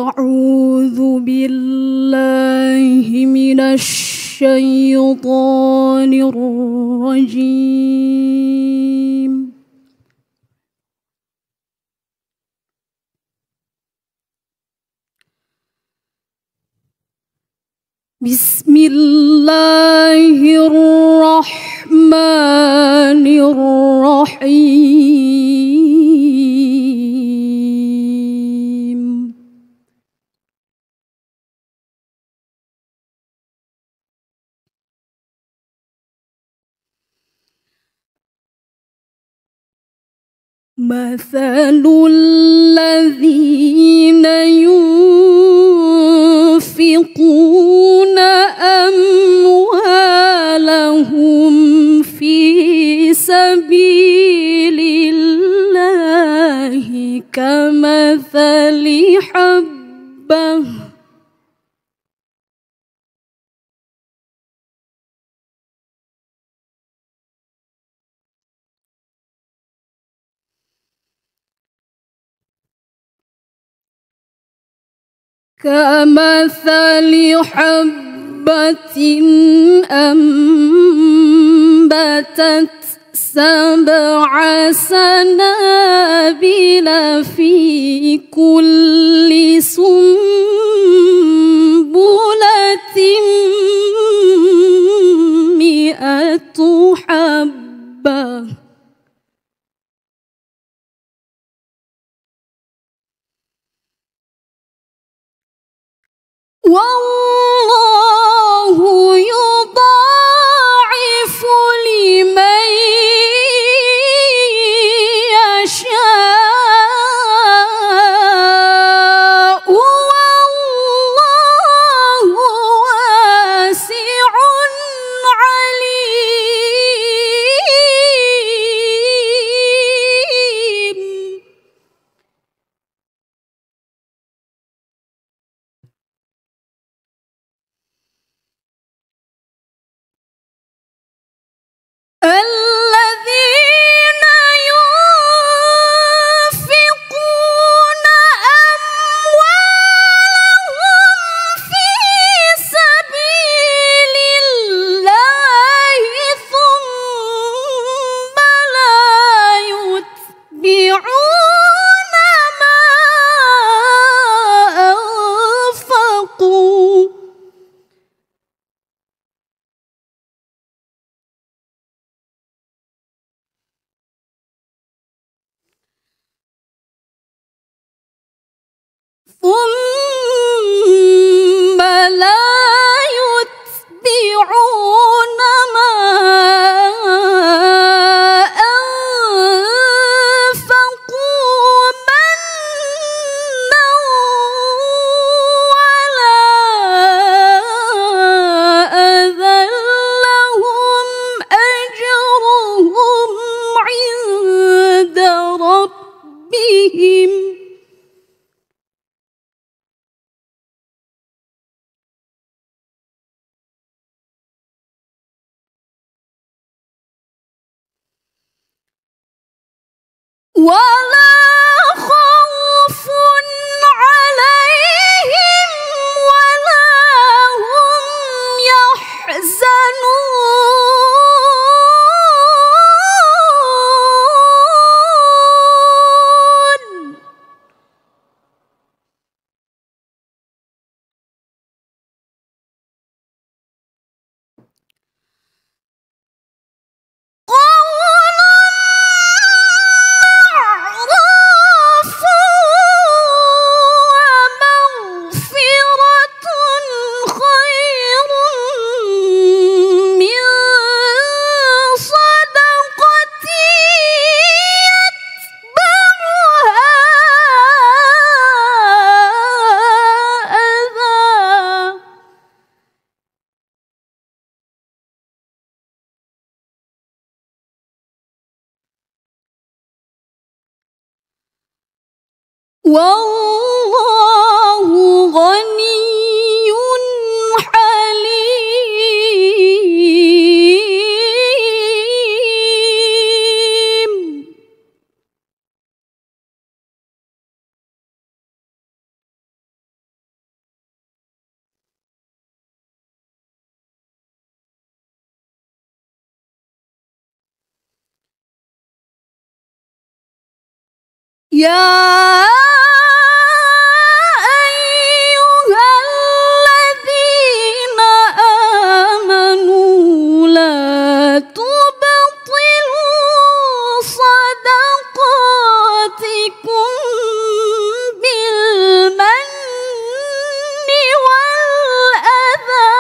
أعوذ بالله من الشيطان الرجيم. بسم الله الرحمن الرحيم. مثل الذين ينفقون أموالهم في سبيل الله كمثل حبة أنبتت 7 سنابل في كل سنبلة 100 حبة. والله يضاعف لمن يشاء والله واسع عليم. الذين ينفقون أموالهم في سبيل الله ثم لا يتبعون ما أنفقوا منا ولا أذى لهم أجرهم عند ربهم ولا خوف عليهم ولا هم يحزنون. والله غني حليم. يا أيها الذين آمنوا لا تبطلوا صدقاتكم بالمن والأذى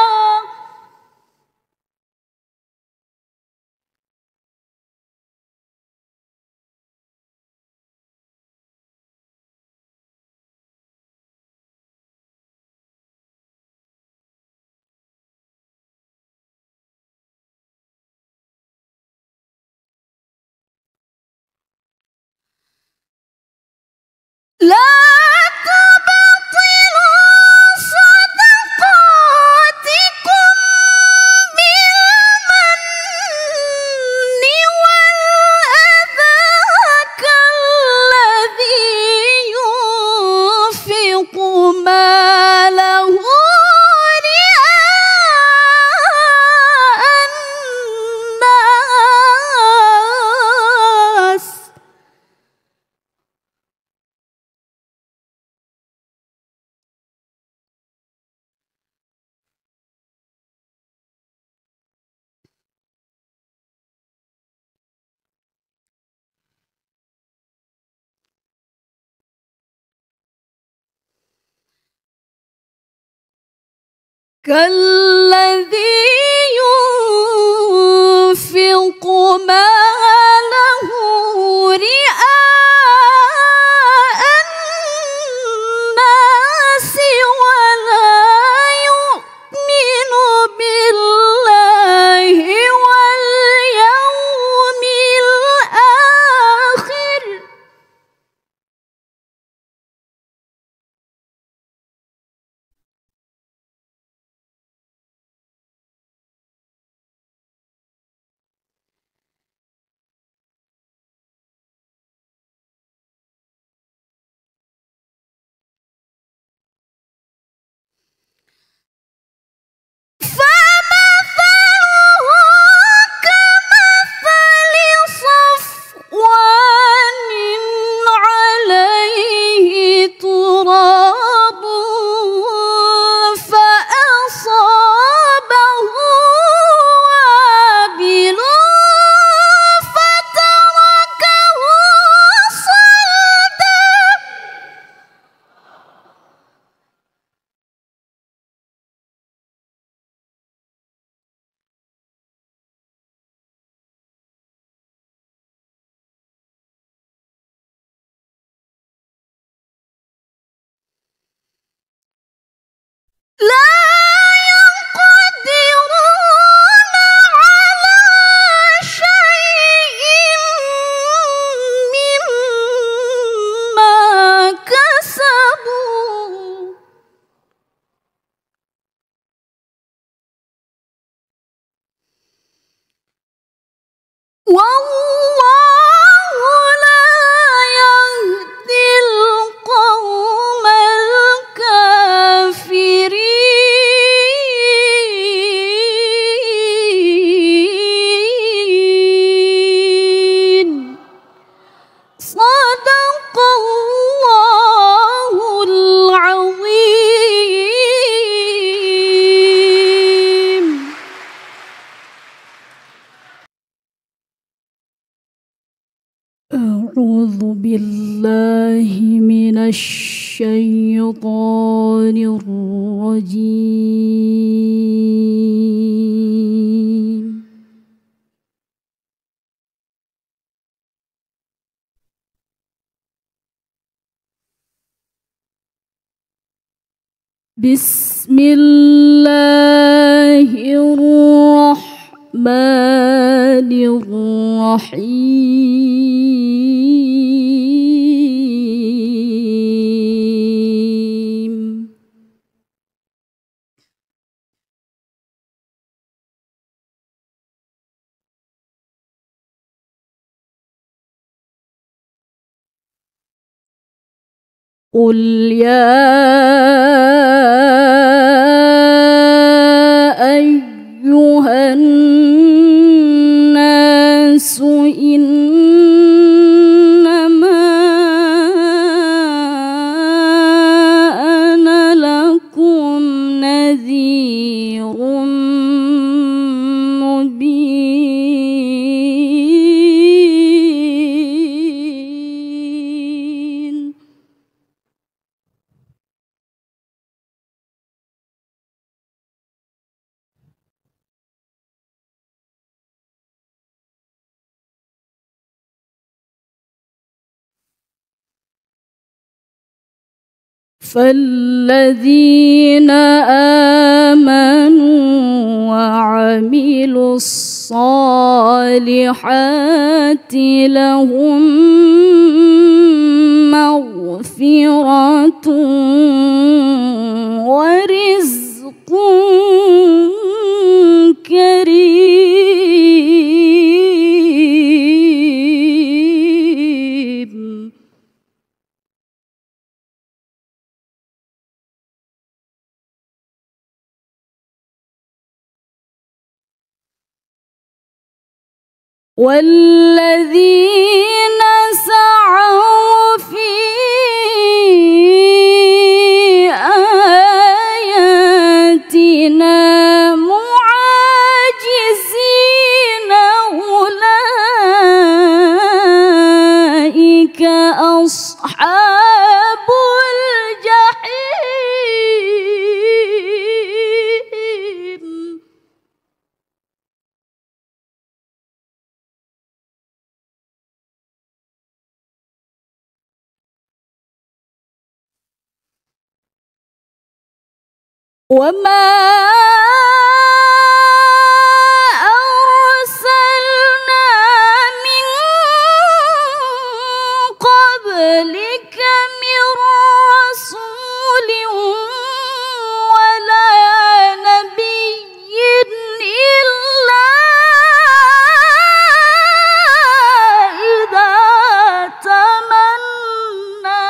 لا تبطلوا صدقاتكم بالمن والأذى كالذي ينفق ماله رئاء الناس كالذي ينفق ماله رئاء الناس ولا يؤمن بالله واليوم الآخر فمثله كمثل صفوان عليه تراب فأصابه وابل فتركه صلدا لا يقدرون على شيء مما كسبوا والله لا يهدي القوم الكافرين صدق الله العظيم. أعوذ بالله من الشيطان الرجيم. بسم الله الرحمن الرحيم. قل يا أيها الناس إنما فالذين آمنوا وعملوا الصالحات لهم مغفرة ورزق كريم. والذين سعوا في آياتنا معاجزين أولئك أصحاب الجحيم. وما أرسلنا من قبلك من رسول ولا نبي إلا إذا تمنى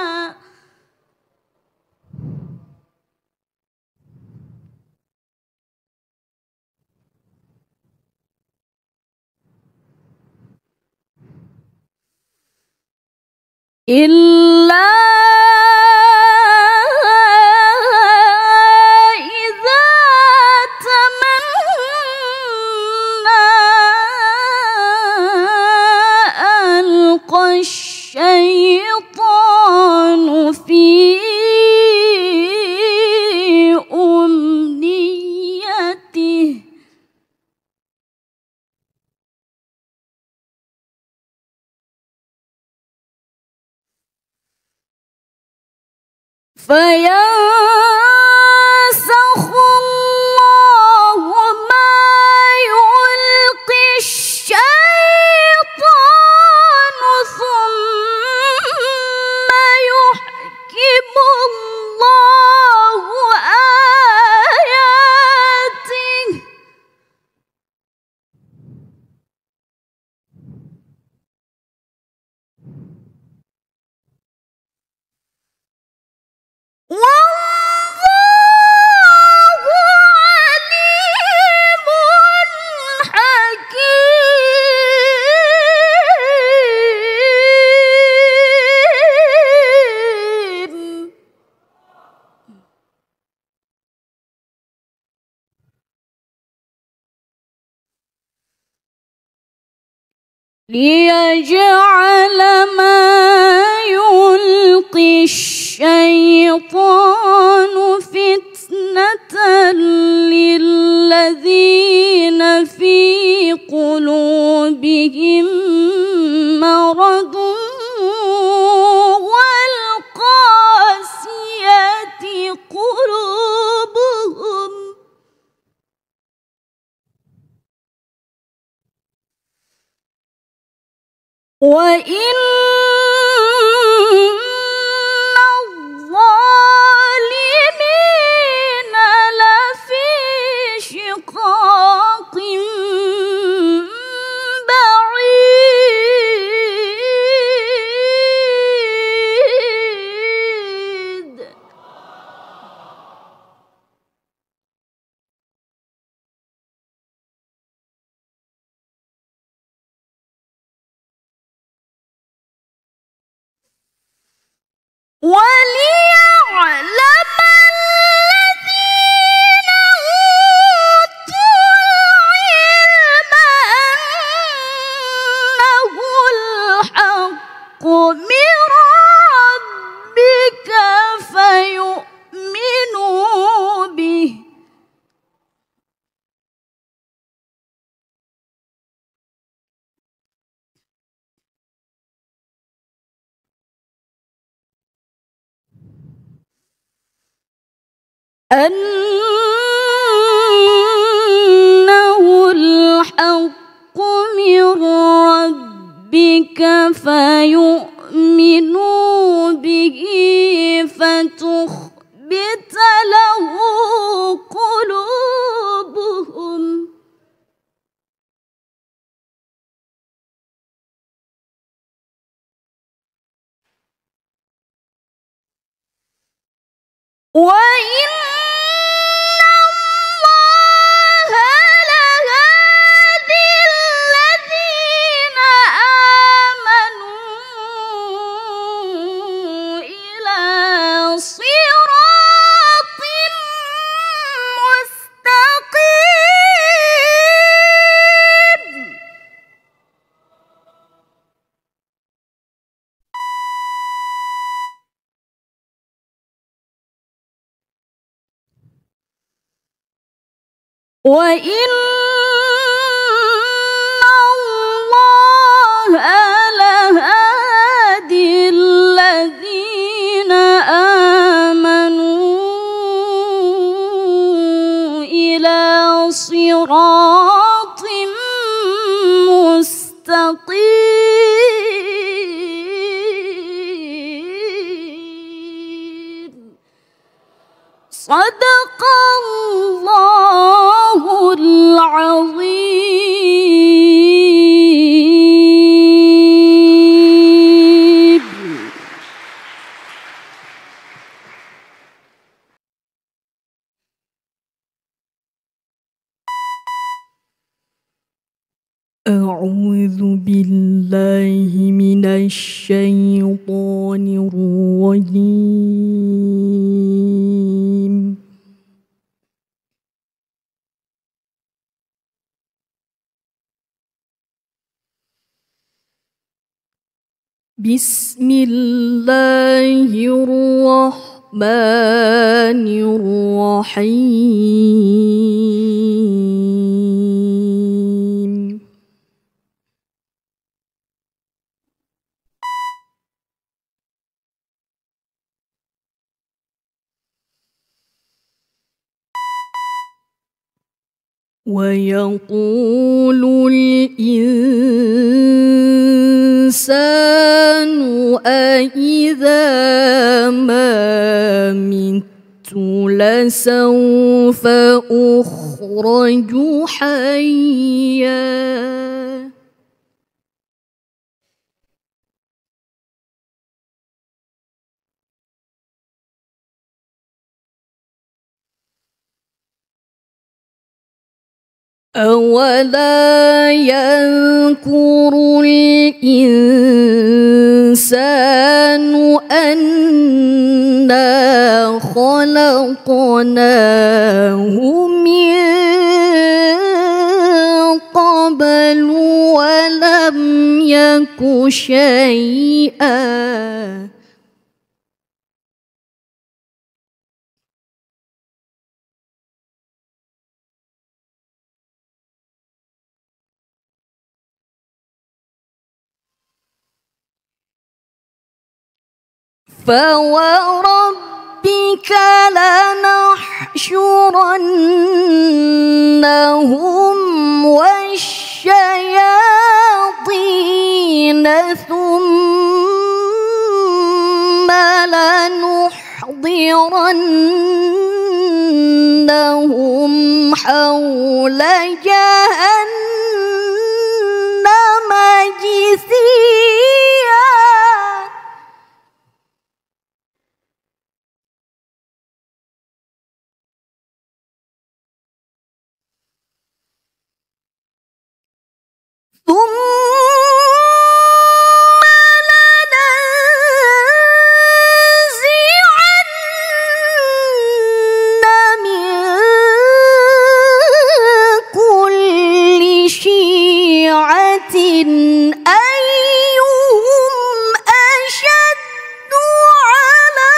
إلا إذا تمنى ألقى الشيطان في أمنيته فينسخ الله ما يلقي الشيطان ثم يحكم الله آياته والله عليم حكيم. ليجعل ما يلقي الشيطان فتنة للذين في قلوبهم مرض والقاسية قلوبهم وإن الظالمين لفي شقاق بعيد. وليعلم الذين أوتوا العلم أنه الحق من ربك فيؤمنوا به أنه الحق من ربك فيؤمنوا به فتخبت له قلوبهم وإن الله لهادي الذين آمنوا إلى صراط مستقيم وإن الله لهادي الذين آمنوا إلى صراط مستقيم صدق الله العظيم. أعوذ بالله من الشيطان الرجيم. بسم الله الرحمن الرحيم. ويقول الإنسان أإذا ما مت لسوف أخرج حيا أولا يذكر الإنسان أنا خلقناه من قبل ولم يك شيئا فوربك لنحشرنهم والشياطين ثم لنحضرنهم حول جهنم جثيا ثم لننزعن من كل شيعة أيهم أشد على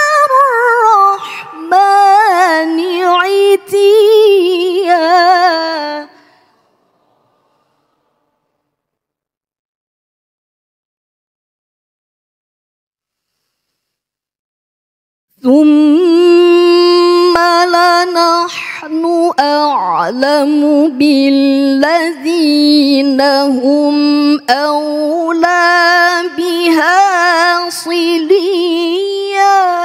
الرحمن عتيا ثم لننزعن أعلم بالذين هم أولى بها صليا.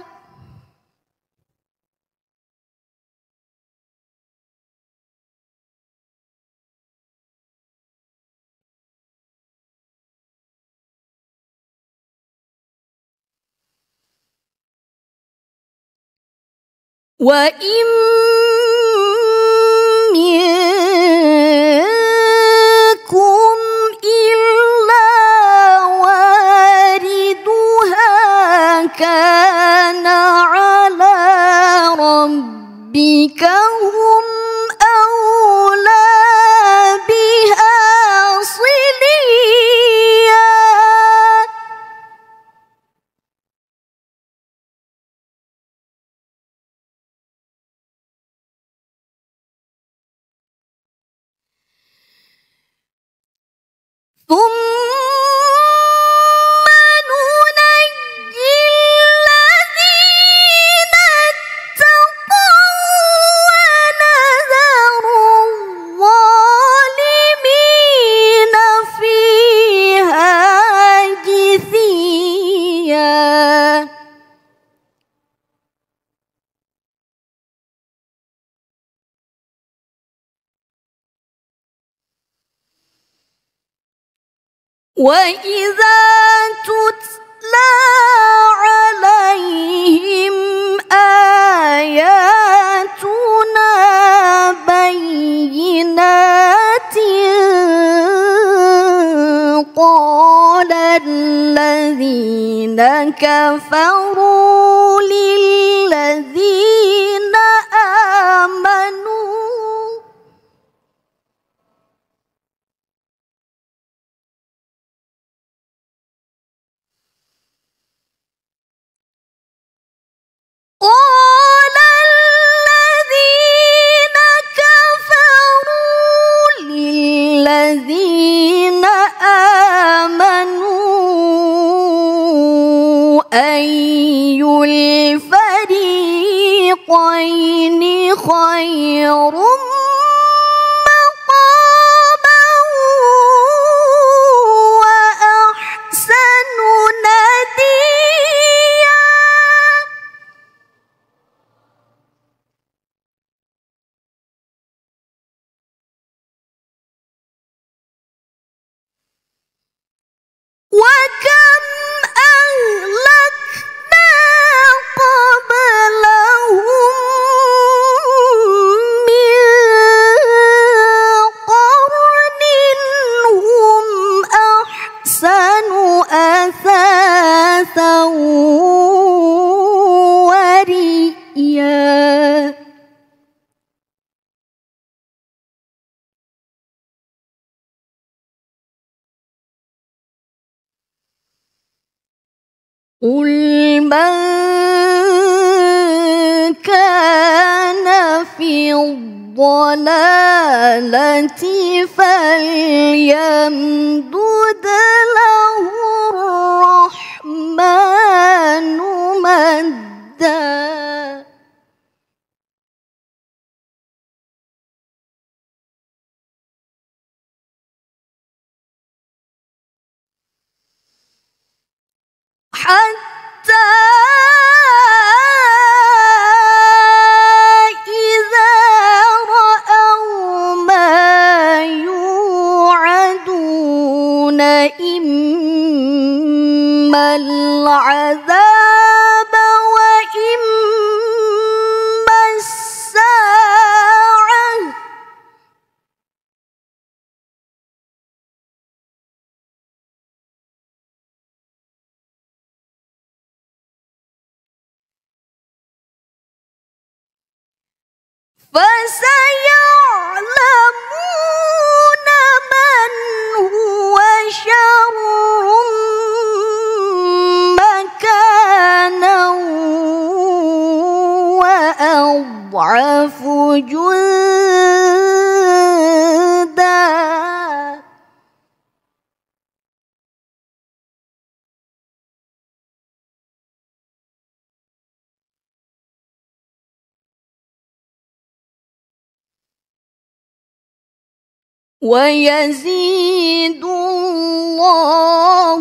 وإن منكم إلا واردها كان على ربك هم أولى بها صليا. ثم ننجي الذين اتقوا ونذر الظالمين فيها جثيا. وإذا تتلى عليهم آياتنا بينات قال الذين كفروا للذين آمنوا أي الفريقين خير مقاما وأحسن نديا. وكم أهلكنا قبلهم من قرن هم أحسن أثاثا ورئيا. قل من كان في الضلالة فليمدد له الرحمن مدا. حتى إذا رأوا ما يوعدون إما العذاب وإما الساعة فسيعلمون من هو شر مكانا وأضعف جندا. ويزيد الله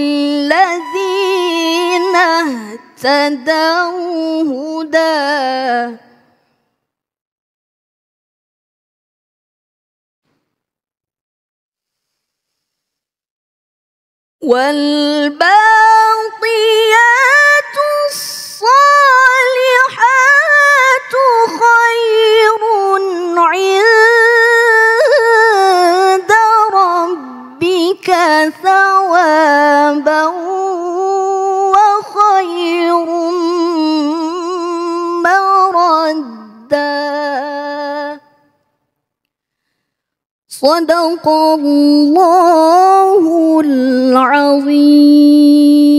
الذين اهتدوا هدى والباقيات الصالحات خير عند ربك ثوابا وخير مردا. صدق الله العظيم.